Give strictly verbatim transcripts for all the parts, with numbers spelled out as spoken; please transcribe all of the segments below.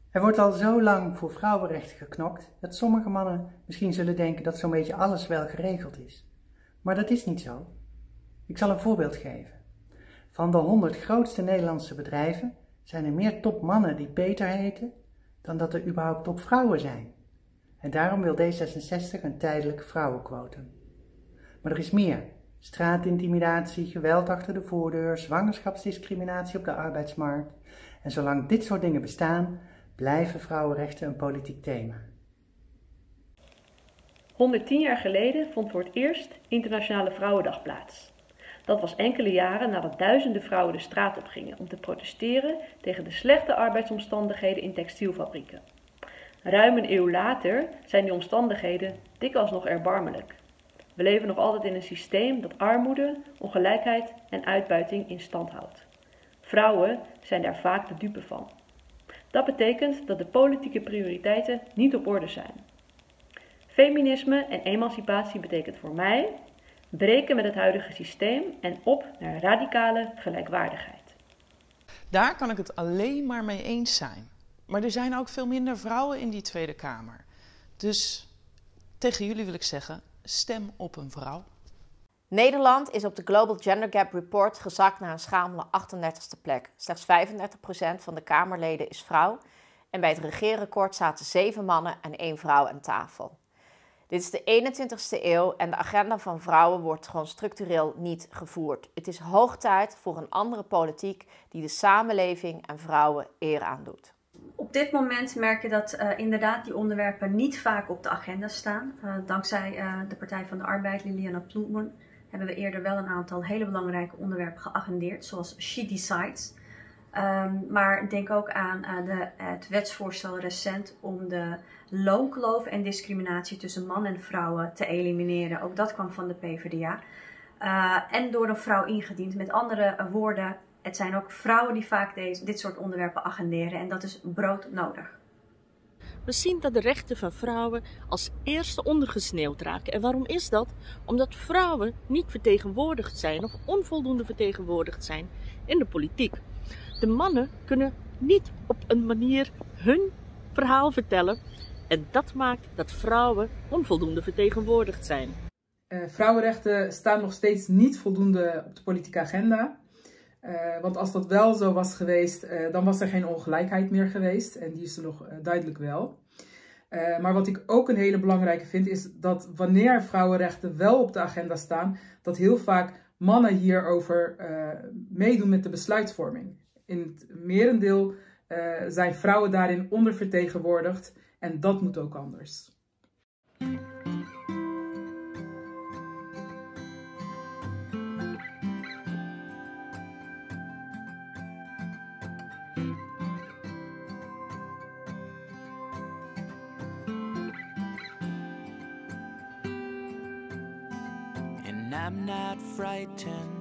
Er wordt al zo lang voor vrouwenrechten geknokt dat sommige mannen misschien zullen denken dat zo'n beetje alles wel geregeld is. Maar dat is niet zo. Ik zal een voorbeeld geven. Van de honderd grootste Nederlandse bedrijven zijn er meer topmannen die Peter heten dan dat er überhaupt topvrouwen zijn. En daarom wil D zesenzestig een tijdelijk vrouwenquotum. Maar er is meer. Straatintimidatie, geweld achter de voordeur, zwangerschapsdiscriminatie op de arbeidsmarkt. En zolang dit soort dingen bestaan, blijven vrouwenrechten een politiek thema. honderdtien jaar geleden vond voor het eerst Internationale Vrouwendag plaats. Dat was enkele jaren nadat duizenden vrouwen de straat op gingen om te protesteren tegen de slechte arbeidsomstandigheden in textielfabrieken. Ruim een eeuw later zijn die omstandigheden dikwijls nog erbarmelijk. We leven nog altijd in een systeem dat armoede, ongelijkheid en uitbuiting in stand houdt. Vrouwen zijn daar vaak de dupe van. Dat betekent dat de politieke prioriteiten niet op orde zijn. Feminisme en emancipatie betekent voor mij breken met het huidige systeem en op naar radicale gelijkwaardigheid. Daar kan ik het alleen maar mee eens zijn. Maar er zijn ook veel minder vrouwen in die Tweede Kamer. Dus tegen jullie wil ik zeggen, stem op een vrouw. Nederland is op de Global Gender Gap Report gezakt naar een schamele achtendertigste plek. Slechts vijfendertig procent van de Kamerleden is vrouw. En bij het regeerakkoord zaten zeven mannen en één vrouw aan tafel. Dit is de eenentwintigste eeuw en de agenda van vrouwen wordt gewoon structureel niet gevoerd. Het is hoog tijd voor een andere politiek die de samenleving en vrouwen eer aandoet. Op dit moment merk je dat uh, inderdaad die onderwerpen niet vaak op de agenda staan. Uh, dankzij uh, de Partij van de Arbeid, Liliana Ploemen, hebben we eerder wel een aantal hele belangrijke onderwerpen geagendeerd, zoals She Decides. Um, maar denk ook aan uh, de, het wetsvoorstel recent om de loonkloof en discriminatie tussen man en vrouwen te elimineren. Ook dat kwam van de P v d A. Uh, en door een vrouw ingediend. Met andere uh, woorden, het zijn ook vrouwen die vaak deze, dit soort onderwerpen agenderen en dat is broodnodig. We zien dat de rechten van vrouwen als eerste ondergesneeuwd raken. En waarom is dat? Omdat vrouwen niet vertegenwoordigd zijn of onvoldoende vertegenwoordigd zijn in de politiek. De mannen kunnen niet op een manier hun verhaal vertellen en dat maakt dat vrouwen onvoldoende vertegenwoordigd zijn. Uh, vrouwenrechten staan nog steeds niet voldoende op de politieke agenda. Uh, want als dat wel zo was geweest, uh, dan was er geen ongelijkheid meer geweest. En die is er nog uh, duidelijk wel. Uh, maar wat ik ook een hele belangrijke vind, is dat wanneer vrouwenrechten wel op de agenda staan, dat heel vaak mannen hierover uh, meedoen met de besluitvorming. In het merendeel uh, zijn vrouwen daarin ondervertegenwoordigd en dat moet ook anders. And I'm not frightened,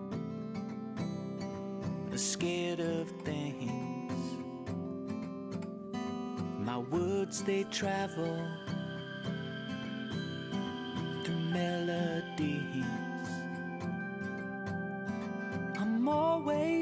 scared of things. My words, they travel through melodies. I'm always